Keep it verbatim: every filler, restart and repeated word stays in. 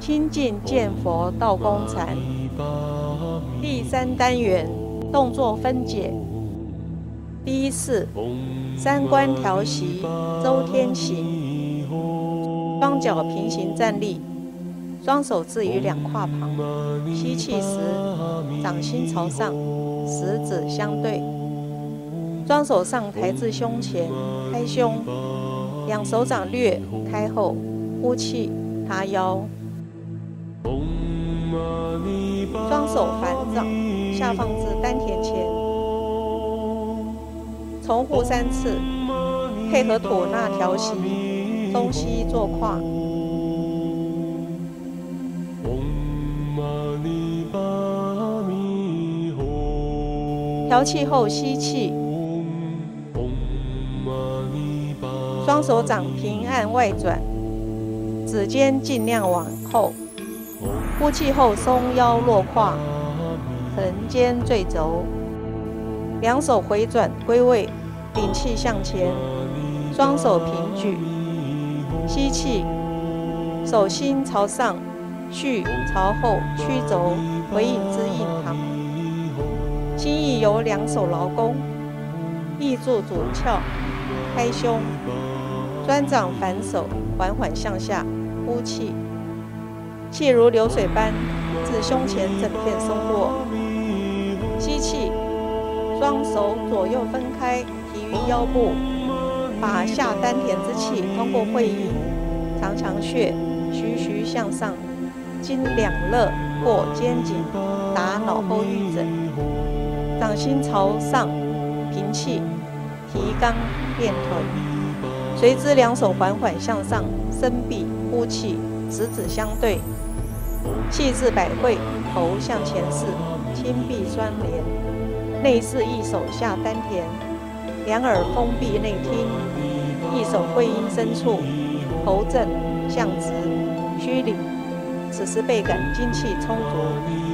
清净见佛道公禅。第三单元动作分解。第一式三关调息周天行，双脚平行站立，双手置于两胯旁。吸气时，掌心朝上，食指相对，双手上抬至胸前，开胸，两手掌略开后，呼气，塌腰。双手反掌，下放至丹田前，重复三次，配合吐纳调息，中吸坐胯。调气后吸气，双手掌平按外转，指尖尽量往后。呼气后松腰落胯，横肩坠肘，两手回转归位，顶气向前，双手平举。吸气，手心朝上，续朝后曲肘，回引至印堂。心意由两手劳弓，挹注主鞘，开胸，专掌反手，缓缓向下，呼气。气如流水般自胸前整片松落。吸气，双手左右分开，提于腰部，把下丹田之气通过会阴、长强穴徐徐向上，经两肋过肩颈，达脑后玉枕。掌心朝上，平气，提肛练臀，随之两手缓缓向上，伸臂呼气，食指相对。气至百会，头向前视，轻闭双联，内视一手下丹田，两耳封闭内听，一手会阴深处，头正向直，虚领。此时倍感精气充足。